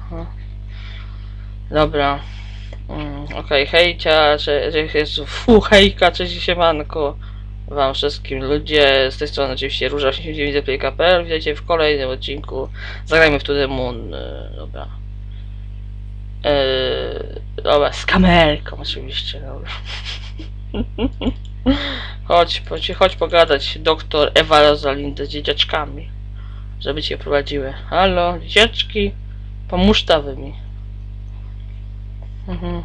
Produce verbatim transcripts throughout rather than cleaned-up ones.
Aha. Dobra. Mm, Okej, okay. Hejcia, że, że jest fu, hejka, cześć, siemanko wam wszystkim ludzie, z tej strony oczywiście Róża osiemdziesiąt dziewięć kropka p l. Witajcie w kolejnym odcinku. Zagrajmy w To The Moon. Dobra. Eee, dobra, z kamerką oczywiście, dobra. Chodź, chodź, chodź pogadać, doktor Ewa Rosalinda z dzieciaczkami, żeby cię prowadziły. Halo, dzieciaczki, pomóżta wy mi. Mhm.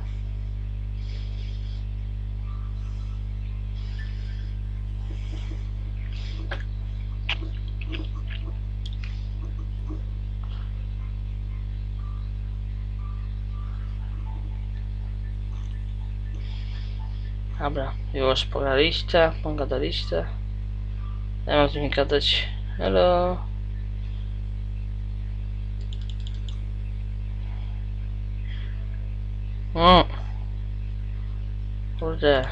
Dobra, już pogadaliście, pogadaliście. Ja mam z nimi gadać. Hello. O. Kurde.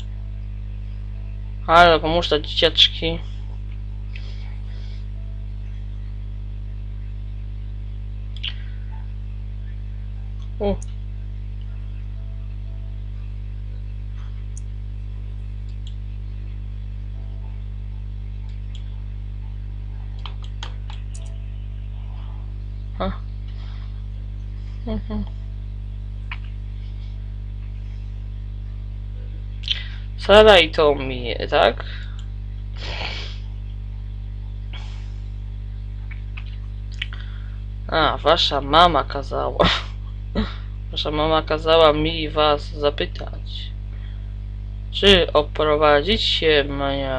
Halo, pomóż te dzieciaczki. U. Ha. Mhm. Sara i Tommy, tak? A, wasza mama kazała. Wasza mama kazała mi was zapytać, czy oprowadzicie mnie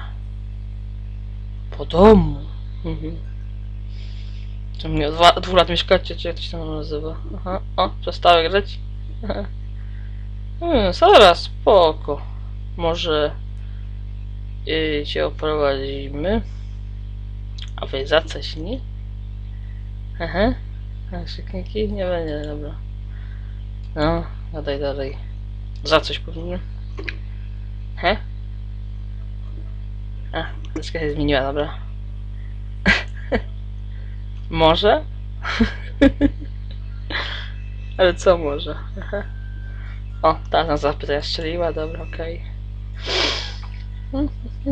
po domu. Mhm. To mnie dwa, dwóch lat mieszkacie, czy jak to się tam nazywa? Aha, o, przestały grać. Hmm, zaraz, spoko. Może yy, cię oprowadzimy. A wy za coś, nie? Aha. A krzykniki? Nie będzie, dobra. No, gadaj dalej. Za coś powinien. He? A, troszkę się zmieniła, dobra. Może? Ale co może? Aha. O, ta nas zapytania strzeliła, dobra, okej. Okay.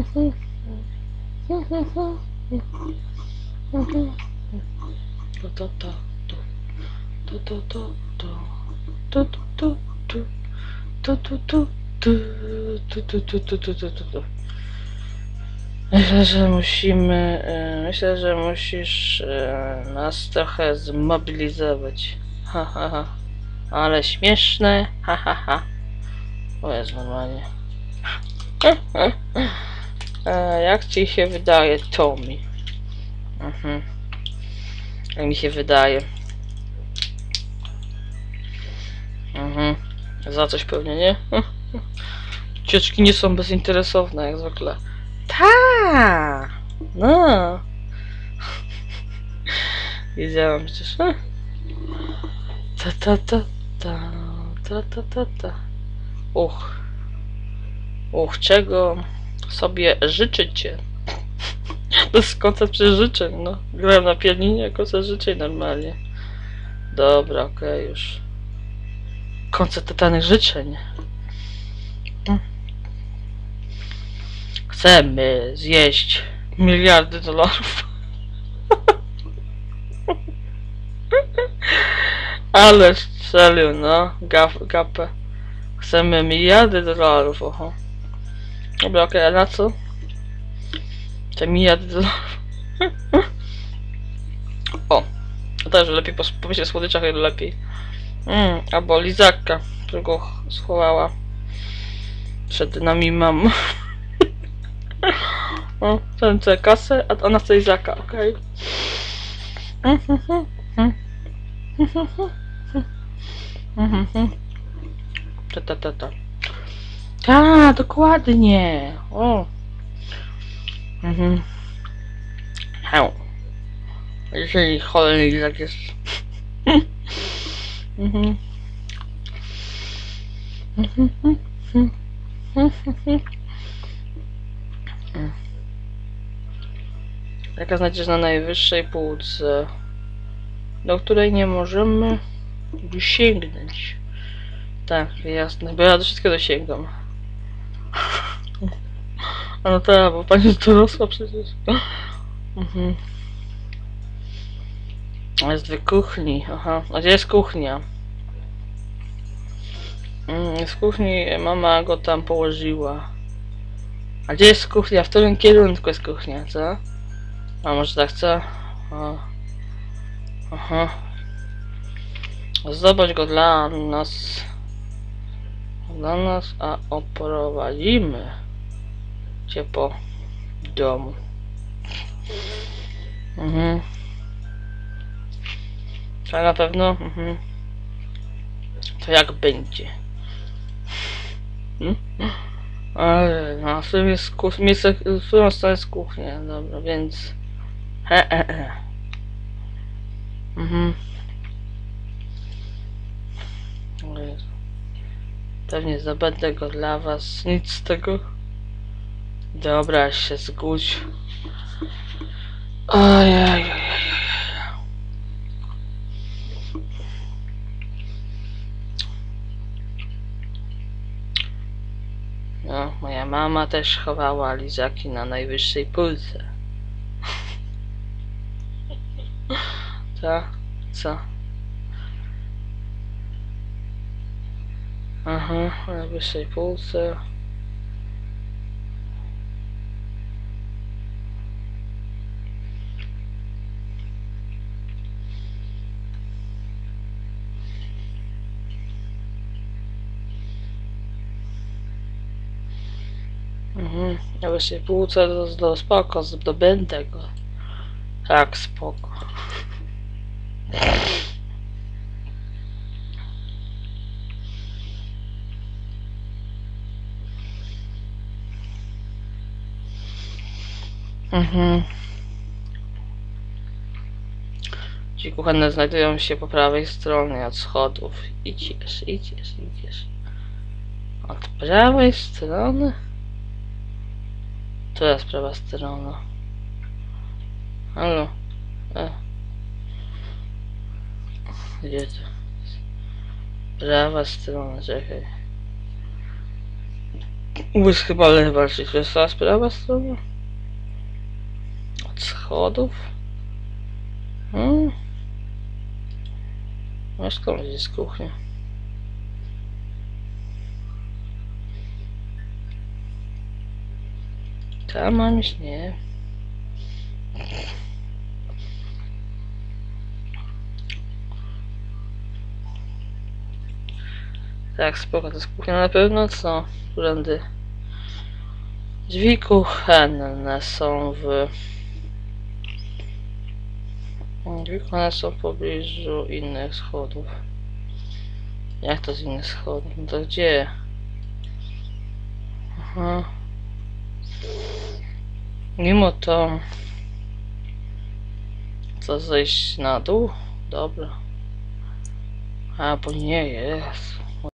To to to to to to to to to to to to to to to to to. Myślę, że musimy, myślę, że musisz nas trochę zmobilizować. Ha ha ha. Ale śmieszne, ha ha ha. O jest normalnie. Jak ci się wydaje, Tommy? Mhm. Jak mi się wydaje. Mhm. Za coś pewnie, nie? Dzieciaczki nie są bezinteresowne, jak zwykle. Ta. No. Wiedziałam przecież. Ta ta ta ta ta ta ta ta. Uch. Uch, czego sobie życzycie? To jest koncert przecież życzeń, no. Grałem na pianinie, koncert życzeń normalnie. Dobra, okej, okay, już. Koncert totalnych życzeń. Chcemy zjeść miliardy dolarów. Ale strzelił, no. Gap, gapę. Chcemy miliardy dolarów, oho. Dobra, okej, okay, a na co? Te miliardy dolarów. O, to też lepiej pomyśleć o słodyczach, ile lepiej. Mm, albo lizaka, którego schowała przed nami mam. O, ten chce kasę, a ona chce lizaka, okej. Ta ta ta ta. Ta, dokładnie. O. Mhm. Hał. Jeżeli cholerny lizak jest. Mhm. Jaka znajdziesz na najwyższej półce? do której nie możemy sięgnąć. Tak, jasne, bo ja do wszystkiego dosięgam. A no tak, bo pani dorosła przecież. Mhm. Jest dwie kuchni, aha. A gdzie jest kuchnia? Mm, z kuchni mama go tam położyła. A gdzie jest kuchnia? W którym kierunku jest kuchnia, co? A może tak, co? A. Aha. Zobacz go dla nas. Dla nas, a oprowadzimy cię po domu. Mhm. Tak na pewno? Mhm. To jak będzie? Hmm? Ale no, w sumie jest kuchnia, miejsce, w którą stronę jest kuchnia, dobra, więc... He, he, he. Mhm. O Jezu. Pewnie zdobędę go dla was, nic z tego. Dobra, się zgódź. Ojej. No, moja mama też chowała lizaki na najwyższej półce. Co? Co? Aha, na najwyższej półce. Mhm, na wyższej półce do, do spoko, zdobędę go. Tak, spoko. Mhm. Ci kuchenne znajdują się po prawej stronie od schodów. Idziesz, idziesz, idziesz. Od prawej strony? To jest prawa strona. Halo? E. Gdzie to? Prawa strona, czekaj. Jest chyba lewa, czy to jest ta prawa strona? Od schodów? Hmm? A skąd jest kuchnia? Tam mam iść? Nie. Tak, spoko, to jest kuchnia na pewno, co? Którędy? Drzwi kuchenne są w... Drzwi kuchenne są w pobliżu innych schodów. Jak to z innych schodów? No to gdzie? Aha. Mimo to... Co, zejść na dół? Dobra. A, bo nie jest.